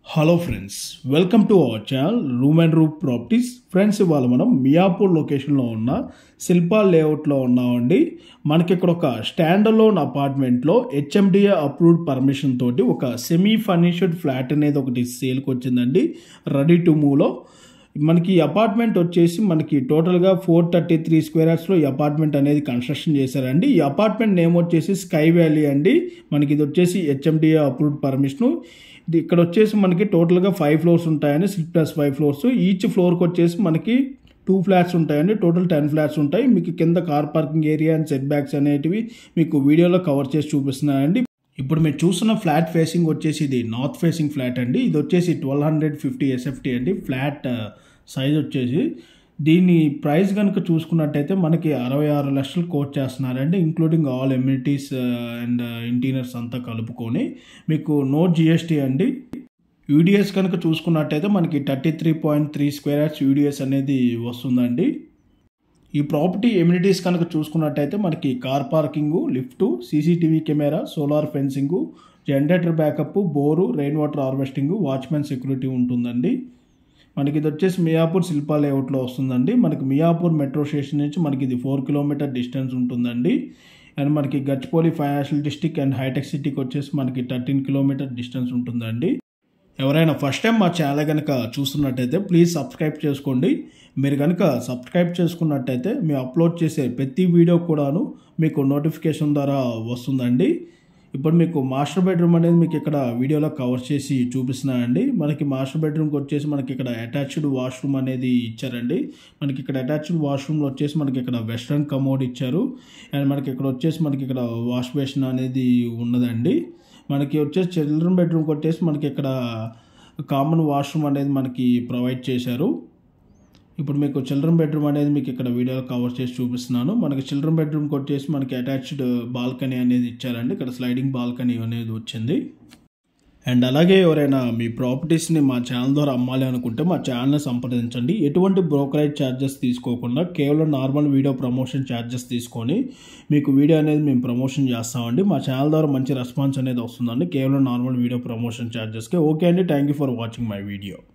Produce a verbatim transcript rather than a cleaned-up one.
Hello friends, welcome to our channel room and roof properties. Friends, ఇవాళ మనం మియాపూర్ లొకేషన్లో ఉన్న శిల్పా లేఅవుట్లో ఉన్నామండి. మనకి ఇక్కడ ఒక స్టాండ్ అలోన్ అపార్ట్మెంట్లో హెచ్ఎండిఏ అప్రూవ్డ్ పర్మిషన్ తోటి ఒక సెమీ ఫర్నిష్డ్ ఫ్లాట్ అనేది ఒకటి సేల్కి వచ్చిందండి, రెడీ టు మూవ్లో. మనకి ఈ అపార్ట్మెంట్ వచ్చేసి మనకి టోటల్గా ఫోర్ థర్టీ త్రీ స్క్వేర్ యార్డ్స్లో ఈ అపార్ట్మెంట్ అనేది కన్స్ట్రక్షన్ చేశారండి. ఈ అపార్ట్మెంట్ నేమ్ వచ్చేసి స్కై వ్యాలీ అండి. మనకి ఇది వచ్చేసి హెచ్ఎండిఏ అప్రూవ్డ్ పర్మిషన్. ఇక్కడ వచ్చేసి మనకి టోటల్గా ఫైవ్ ఫ్లోర్స్ ఉంటాయండి, six plus five floors. Each ఫ్లోర్కి వచ్చేసి మనకి టూ ఫ్లాట్స్ ఉంటాయండి, టోటల్ టెన్ ఫ్లాట్స్ ఉంటాయి. మీకు కింద car parking area and setbacks అనేటివి మీకు వీడియోలో కవర్ చేసి చూపిస్తున్నాయండి. ఇప్పుడు మీరు చూస్తున్న ఫ్లాట్ ఫేసింగ్ వచ్చేసి ఇది నార్త్ ఫేసింగ్ ఫ్లాట్ అండి. ఇది వచ్చేసి ట్వెల్వ్ హండ్రెడ్ ఫిఫ్టీ ఎస్ఎఫ్టీ అండి. ఫ్లాట్ సైజ్ వచ్చేసి దీని ప్రైస్ కనుక చూసుకున్నట్టయితే మనకి అరవై ఆరు లక్షలు కోట్ చేస్తున్నారండి, including all amenities and interiors అంతా కలుపుకొని. మీకు నో జిఎస్టీ అండి. యూడిఎస్ కనుక చూసుకున్నట్టయితే మనకి thirty three point three square yards UDS అనేది వస్తుందండి. ఈ ప్రాపర్టీ ఎమ్యూనిటీస్ కనుక చూసుకున్నట్టయితే మనకి car parking, lift, CCTV camera, solar fencing, generator backup, bore, rain water harvesting, watchman security ఉంటుందండి. మనకి ఇది వచ్చేసి మియాపూర్ శిల్పా లేఅవుట్లో వస్తుందండి. మనకి మియాపూర్ మెట్రో స్టేషన్ నుంచి మనకి ఇది ఫోర్ కిలోమీటర్ డిస్టెన్స్ ఉంటుందండి. అండ్ మనకి Gachibowli financial district and hitech సిటీకి వచ్చేసి మనకి థర్టీన్ కిలోమీటర్ డిస్టెన్స్ ఉంటుందండి. ఎవరైనా ఫస్ట్ టైం మా ఛానల్ కనుక చూస్తున్నట్టయితే ప్లీజ్ సబ్స్క్రైబ్ చేసుకోండి. మీరు కనుక సబ్స్క్రైబ్ చేసుకున్నట్టయితే మేము అప్లోడ్ చేసే ప్రతి వీడియో కూడాను మీకు నోటిఫికేషన్ ద్వారా వస్తుందండి. ఇప్పుడు మీకు మాస్టర్ బెడ్రూమ్ అనేది మీకు ఇక్కడ వీడియోలో కవర్ చేసి చూపిస్తున్నానండి. మనకి మాస్టర్ బెడ్రూమ్కి వచ్చేసి మనకి ఇక్కడ అటాచ్డ్ వాష్రూమ్ అనేది ఇచ్చారండి. మనకి ఇక్కడ అటాచ్డ్ వాష్రూమ్లో వచ్చేసి మనకి ఇక్కడ వెస్ట్రన్ కమోడ్ ఇచ్చారు. అండ్ మనకి ఇక్కడ వచ్చేసి మనకి ఇక్కడ వాష్ బేసిన్ అనేది ఉన్నదండి. మనకి వచ్చేసి చిల్డ్రన్ బెడ్రూమ్కి వచ్చేసి మనకి ఇక్కడ కామన్ వాష్రూమ్ అనేది మనకి ప్రొవైడ్ చేశారు. ఇప్పుడు మీకు చిల్డ్రన్ బెడ్రూమ్ అనేది మీకు ఇక్కడ వీడియోలో కవర్ చేసి చూపిస్తున్నాను. మనకి చిల్డ్రన్ బెడ్రూమ్కి వచ్చేసి మనకి అటాచ్డ్ బాల్కనీ అనేది ఇచ్చారండి. ఇక్కడ స్లైడింగ్ బాల్కనీ అనేది వచ్చింది. అండ్ అలాగే ఎవరైనా మీ ప్రాపర్టీస్ని మా ఛానల్ ద్వారా అమ్మాలి అనుకుంటే మా ఛానల్ని సంప్రదించండి. ఎటువంటి బ్రోకరేజ్ ఛార్జెస్ తీసుకోకుండా కేవలం నార్మల్ వీడియో ప్రమోషన్ ఛార్జెస్ తీసుకొని మీకు వీడియో అనేది మేము ప్రమోషన్ చేస్తామండి. మా ఛానల్ ద్వారా మంచి రెస్పాన్స్ అనేది వస్తుందండి, కేవలం నార్మల్ వీడియో ప్రమోషన్ ఛార్జెస్కి. ఓకే అండి, thank you for watching my video.